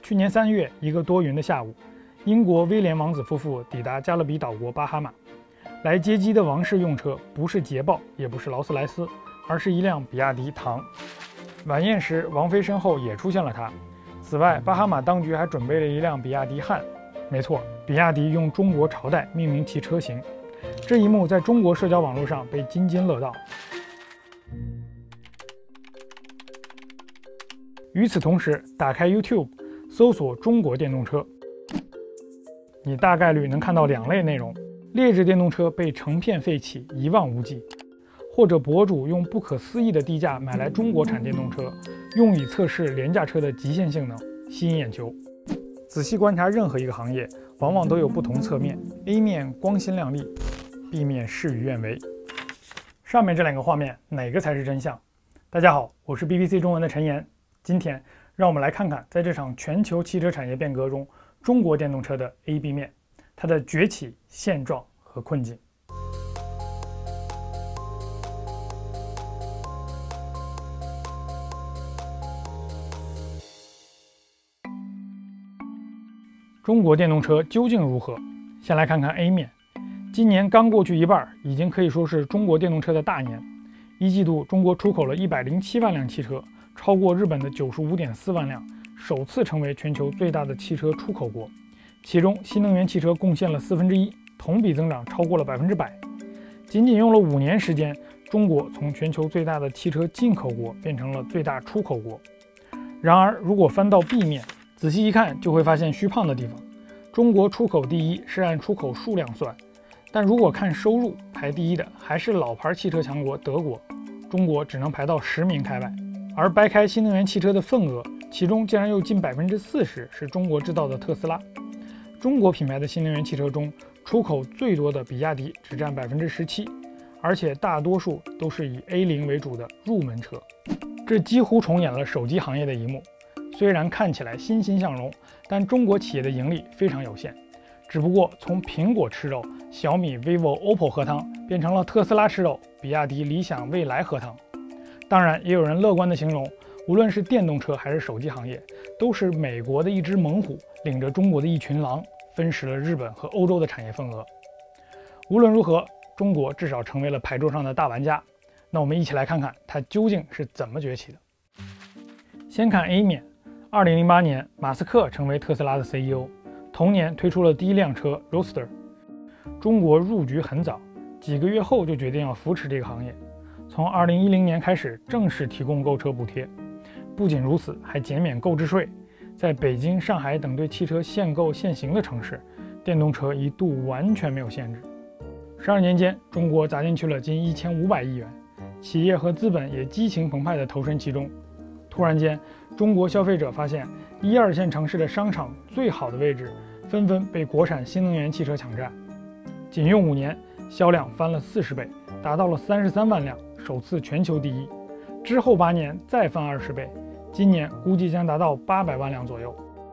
去年3月，一个多云的下午，英国威廉王子夫妇抵达加勒比岛国巴哈马。来接机的王室用车不是捷豹，也不是劳斯莱斯，而是一辆比亚迪唐。晚宴时，王妃身后也出现了它。此外，巴哈马当局还准备了一辆比亚迪汉。没错，比亚迪用中国朝代命名其车型，这一幕在中国社交网络上被津津乐道。与此同时，打开 YouTube， 搜索中国电动车，你大概率能看到2类内容：劣质电动车被成片废弃，一望无际，或者博主用不可思议的低价买来中国产电动车，用以测试廉价车的极限性能，吸引眼球。仔细观察任何一个行业，往往都有不同侧面 ，A 面光鲜亮丽 ，B 面事与愿违。上面这2个画面，哪个才是真相？大家好，我是 BBC 中文的陈岩。今天让我们来看看，在这场全球汽车产业变革中，中国电动车的 A、B 面，它的崛起、现状和困境。中国电动车究竟如何？先来看看 A 面。今年刚过去一半，已经可以说是中国电动车的大年。一季度，中国出口了107万辆汽车，超过日本的95.4万辆，首次成为全球最大的汽车出口国。其中，新能源汽车贡献了1/4，同比增长超过了100%。仅仅用了5年时间，中国从全球最大的汽车进口国变成了最大出口国。然而，如果翻到 B 面，仔细一看就会发现虚胖的地方。中国出口第一是按出口数量算，但如果看收入，排第一的还是老牌汽车强国德国，中国只能排到10名开外。而掰开新能源汽车的份额，其中竟然有近40%是中国制造的特斯拉。中国品牌的新能源汽车中，出口最多的比亚迪只占17%，而且大多数都是以 A0 为主的入门车。这几乎重演了手机行业的一幕。虽然看起来欣欣向荣，但中国企业的盈利非常有限。只不过从苹果吃肉、小米、vivo、OPPO 喝汤，变成了特斯拉吃肉、比亚迪、理想、蔚来喝汤。当然，也有人乐观地形容，无论是电动车还是手机行业，都是美国的一只猛虎领着中国的一群狼，分食了日本和欧洲的产业份额。无论如何，中国至少成为了牌桌上的大玩家。那我们一起来看看它究竟是怎么崛起的。先看 A 面，2008年，马斯克成为特斯拉的 CEO， 同年推出了第一辆车 Roadster。中国入局很早，几个月后就决定要扶持这个行业。从2010年开始正式提供购车补贴，不仅如此，还减免购置税。在北京、上海等对汽车限购限行的城市，电动车一度完全没有限制。12年间，中国砸进去了近1500亿元，企业和资本也激情澎湃地投身其中。突然间，中国消费者发现1、2线城市的商场最好的位置纷纷被国产新能源汽车抢占。仅用5年，销量翻了40倍，达到了33万辆，首次全球第一。之后8年再翻20倍，今年估计将达到800万辆左右。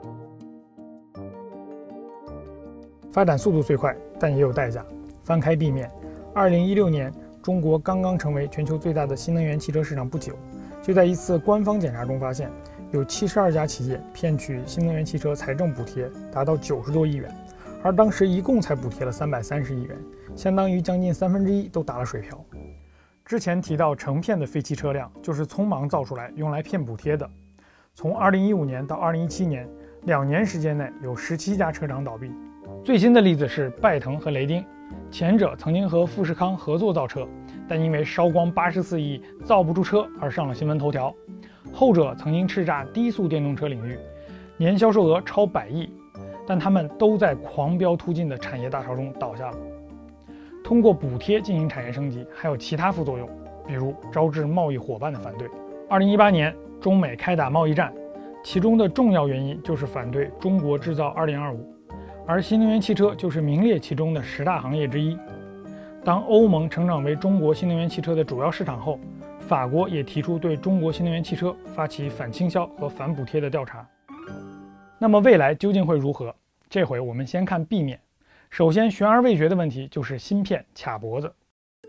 发展速度虽快，但也有代价。翻开 B 面，2016年，中国刚刚成为全球最大的新能源汽车市场不久，就在一次官方检查中发现，有72家企业骗取新能源汽车财政补贴，达到90多亿元，而当时一共才补贴了330亿元，相当于将近1/3都打了水漂。之前提到成片的废弃车辆，就是匆忙造出来用来骗补贴的。从2015年到2017年，2年时间内有17家车厂倒闭。最新的例子是拜腾和雷丁，前者曾经和富士康合作造车，但因为烧光84亿造不出车而上了新闻头条。后者曾经叱咤低速电动车领域，年销售额超100亿，但他们都在狂飙突进的产业大潮中倒下了。通过补贴进行产业升级，还有其他副作用，比如招致贸易伙伴的反对。2018年，中美开打贸易战，其中的重要原因就是反对中国制造2025，而新能源汽车就是名列其中的10大行业之一。当欧盟成长为中国新能源汽车的主要市场后，法国也提出对中国新能源汽车发起反倾销和反补贴的调查。那么未来究竟会如何？这回我们先看 B 面。首先悬而未决的问题就是芯片卡脖子。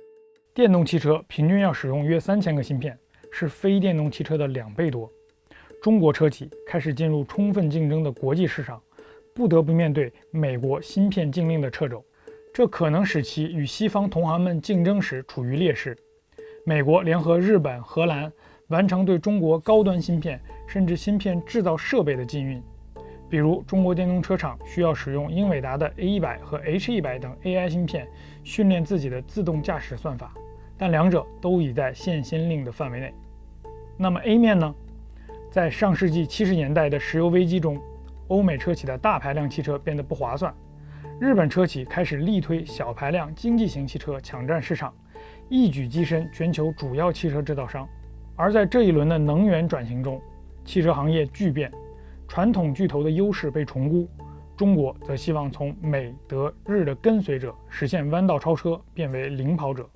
电动汽车平均要使用约3000个芯片，是非电动汽车的2倍多。 中国车企开始进入充分竞争的国际市场，不得不面对美国芯片禁令的掣肘，这可能使其与西方同行们竞争时处于劣势。美国联合日本、荷兰完成对中国高端芯片甚至芯片制造设备的禁运，比如中国电动车厂需要使用英伟达的 A100 和 H100 等 AI 芯片训练自己的自动驾驶算法，但两者都已在限先令的范围内。那么 A 面呢？在上世纪70年代的石油危机中，欧美车企的大排量汽车变得不划算，日本车企开始力推小排量经济型汽车抢占市场，一举跻身全球主要汽车制造商。而在这一轮的能源转型中，汽车行业巨变，传统巨头的优势被重估，中国则希望从美、德、日的跟随者实现弯道超车，变为领跑者。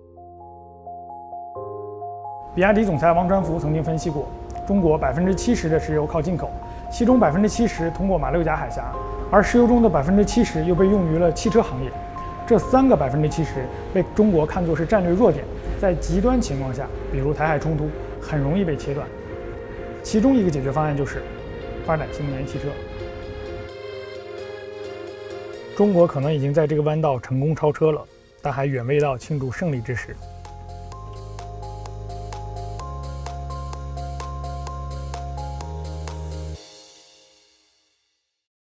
比亚迪总裁王传福曾经分析过，中国70%的石油靠进口，其中70%通过马六甲海峡，而石油中的70%又被用于了汽车行业。这3个70%被中国看作是战略弱点，在极端情况下，比如台海冲突，很容易被切断。其中一个解决方案就是发展新能源汽车。中国可能已经在这个弯道成功超车了，但还远未到庆祝胜利之时。